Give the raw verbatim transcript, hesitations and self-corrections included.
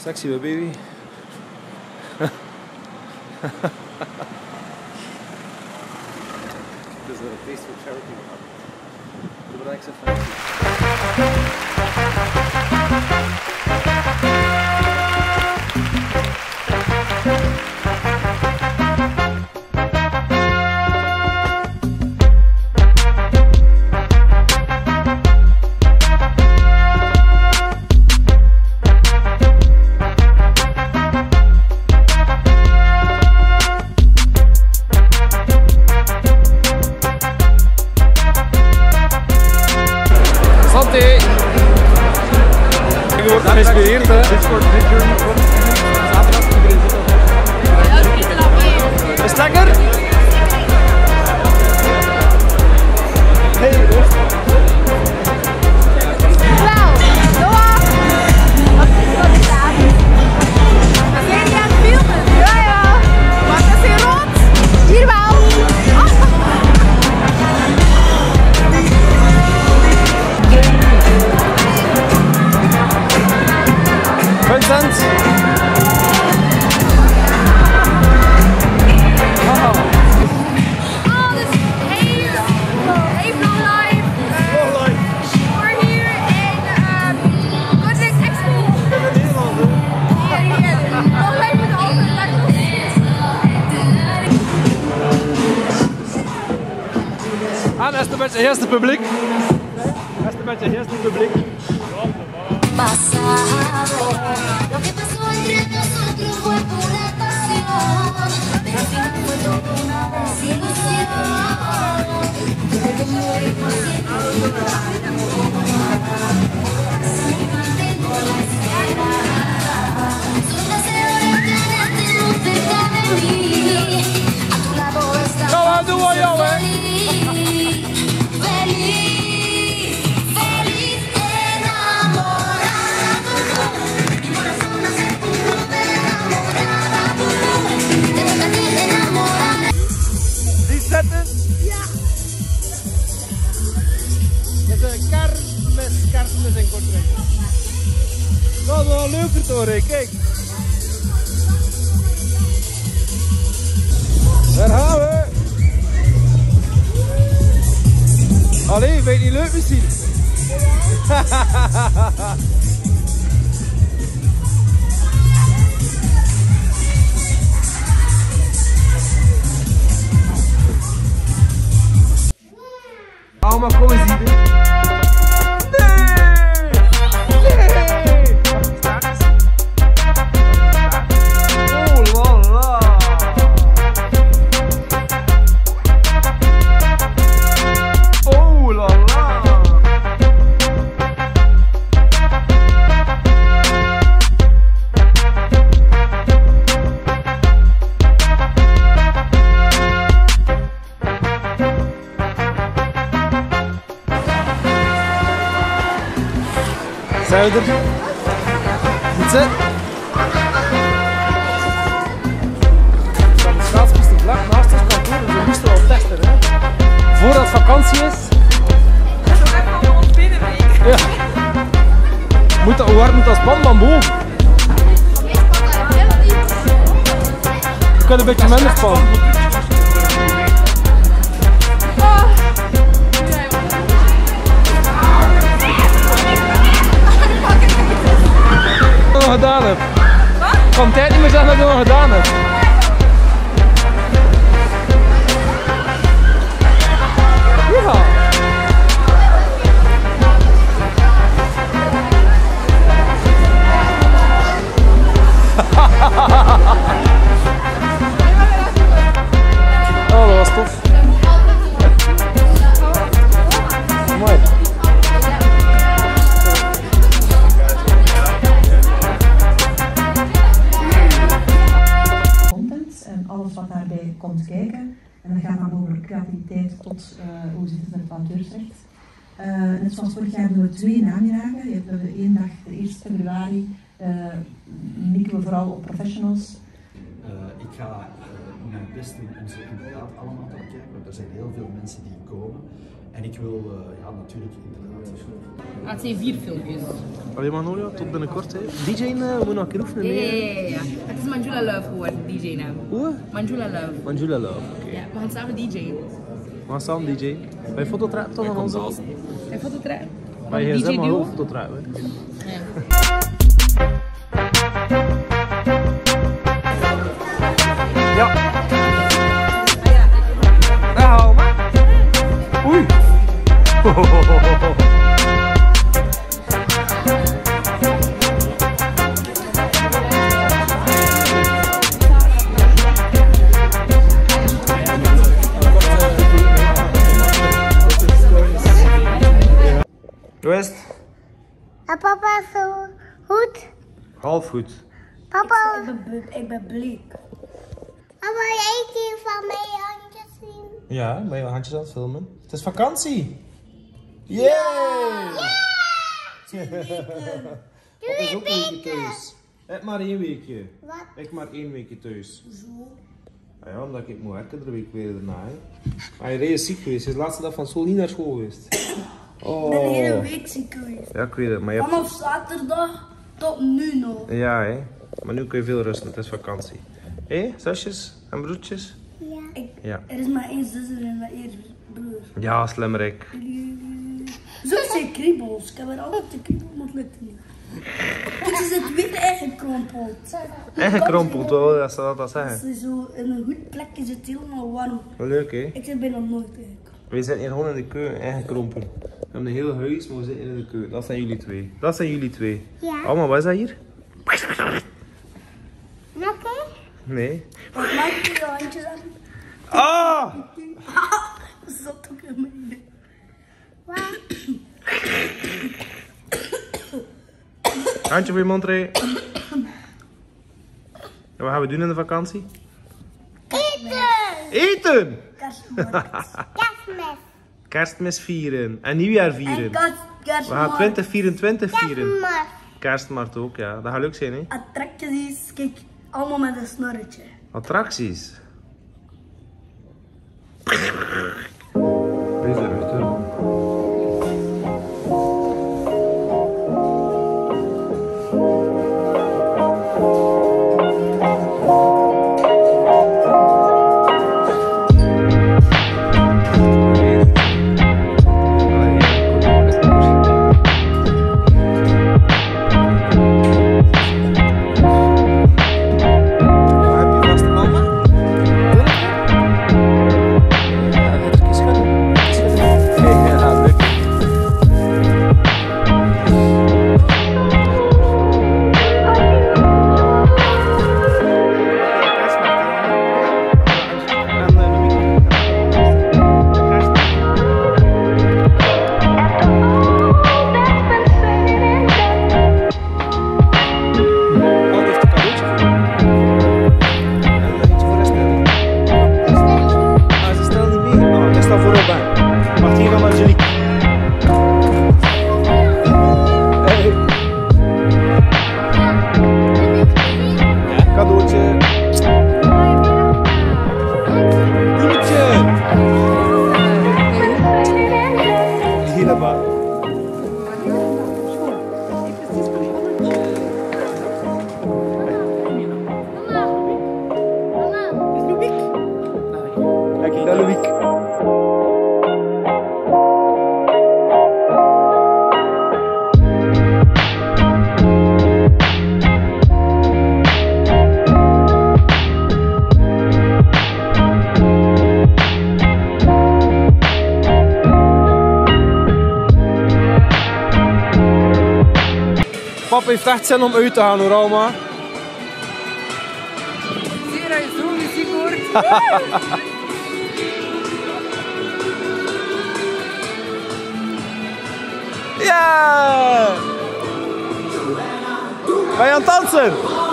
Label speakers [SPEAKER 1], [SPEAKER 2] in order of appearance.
[SPEAKER 1] Sexy we baby. Dit is een feest voor charity. De belangrijkste Santé! Je wordt geïnspireerd, hè? Dit wordt dit journey voor zaterdag iedereen zit op. Is het lekker? Hey, rustig.
[SPEAKER 2] Wel, Noah! Wat is dat daar? Zijn jullie aan het filmen? Ja, ja. Wat is hier rond? Hier wel.
[SPEAKER 1] Vincent!
[SPEAKER 3] Ah, dat is een beetje eerste publiek. Dat is een beetje eerste publiek. Kom aan, doe maar jou, hè! Kermis, kermis in Kortrijk. Dat is wel leuker toch, hè? Kijk. Daar gaan we. Allee, ben je niet leuk misschien? Allemaal kom eens hier. Zijn we er? Goed zit. De staatspiste vlak naast ons kantoor, dus we moesten wel testen, hè? Voordat het vakantie is.
[SPEAKER 2] Dat is ook echt al ons binnenweek.
[SPEAKER 1] Ja. Moet dat, hoe hard moet dat span boven? Je kunt een beetje minder spannen. Gedaan heb.
[SPEAKER 2] Wat?
[SPEAKER 1] Ik kan tijd niet meer zeggen dat ik het nog gedaan heb. Ja. Oh, dat was tof. Mooi.
[SPEAKER 4] Alles wat daarbij komt kijken. En dat gaat dan over creativiteit tot uh, hoe zit het met het auteursrecht. Uh, net zoals vorig jaar doen we twee namiddagen. Je hebt de één dag, de eerste februari, uh, mikken we vooral op professionals.
[SPEAKER 5] Uh, ik ga uh, mijn best doen om ze inderdaad allemaal te bekijken, want er zijn heel veel mensen die komen. En ik wil uh, ja, natuurlijk inderdaad.
[SPEAKER 2] Ah, het zijn vier filmpjes.
[SPEAKER 3] Allee Magnolia, tot binnenkort hè. D J'en uh, we moeten nog een keer oefenen.
[SPEAKER 2] Ja,
[SPEAKER 3] Nee,
[SPEAKER 2] ja, ja, ja. Het is Manjula Love geworden, D J-naam.
[SPEAKER 3] Hoe?
[SPEAKER 2] Manjula Love.
[SPEAKER 3] Manjula Love, oké.
[SPEAKER 2] Ja, we gaan samen D J'en.
[SPEAKER 3] We gaan samen D J. Bij fototrap toch nog onze?
[SPEAKER 2] En fototrap?
[SPEAKER 3] Bij je gsm maar ook fototrap hè.
[SPEAKER 2] Ja.
[SPEAKER 3] Ja. Daar hou me. Oei. Hoe is het?
[SPEAKER 6] En papa is zo goed.
[SPEAKER 3] Half goed.
[SPEAKER 6] Papa. Ik ben, ik ben bleek. Papa, jij kan van mijn handjes zien.
[SPEAKER 3] Ja, ben je handjes aan het filmen? Het is vakantie! Yay! Ja! Papa is ook een weekje thuis. Ik maar één weekje.
[SPEAKER 6] Wat?
[SPEAKER 3] Ik maar één weekje thuis.
[SPEAKER 6] Zo.
[SPEAKER 3] Ja, omdat ik moet werken, de week weer daarna. Hè. Maar je is ziek geweest, je is de laatste dag van school niet naar school geweest. Oh.
[SPEAKER 6] Ik ben de hele week ziek geweest.
[SPEAKER 3] Ja, ik weet het, maar je hebt...
[SPEAKER 6] Vanaf zaterdag tot nu nog.
[SPEAKER 3] Ja, hè. Maar nu kun je veel rusten, het is vakantie. Hé, hey, zusjes en broertjes?
[SPEAKER 6] Ja. Ik,
[SPEAKER 3] Ja.
[SPEAKER 6] Er is maar één zus en maar één broer.
[SPEAKER 3] Ja, slimmerik.
[SPEAKER 6] Zo zijn kriebels. Ik heb er altijd de kriebel, maar het lukt niet. Dit is het weer eigen krompeld.
[SPEAKER 3] En gekrompeld, hoor, dat zou dat
[SPEAKER 6] Als
[SPEAKER 3] zeggen.
[SPEAKER 6] je zo in een goed plekje is het helemaal warm.
[SPEAKER 3] Wel leuk, hè?
[SPEAKER 6] Ik zit bijna nooit eigenlijk.
[SPEAKER 3] We zitten hier gewoon in de keuken, eigen krompen. We hebben een heel huis, maar we zitten in de keuken. Dat zijn jullie twee. Dat zijn jullie twee.
[SPEAKER 6] Ja.
[SPEAKER 3] Allemaal, wat is dat hier?
[SPEAKER 6] Oké.
[SPEAKER 3] Nee.
[SPEAKER 6] Wat maak je je handjes aan?
[SPEAKER 3] Ah!
[SPEAKER 6] Dat zat ook in mijn. Wat?
[SPEAKER 3] Handje voor je mond, Ray. En wat gaan we doen in de vakantie?
[SPEAKER 6] Eten!
[SPEAKER 3] Eten!
[SPEAKER 6] Kerstmarkt. Kerstmis.
[SPEAKER 3] Kerstmis vieren. En nieuwjaar vieren.
[SPEAKER 6] En kerst,
[SPEAKER 3] We gaan
[SPEAKER 6] kerstmarkt.
[SPEAKER 3] twintig vierentwintig vieren.
[SPEAKER 6] Kerstmarkt.
[SPEAKER 3] Kerstmarkt ook, ja. Dat gaat leuk zijn, hè?
[SPEAKER 6] Attracties, kijk, allemaal met een snorretje.
[SPEAKER 3] Attracties. Wees er rustig. Papa heeft echt zin om uit te gaan hoor, Alma.
[SPEAKER 2] Zie je dat je zo muziek hoort?
[SPEAKER 3] Ja! Ben je aan het dansen?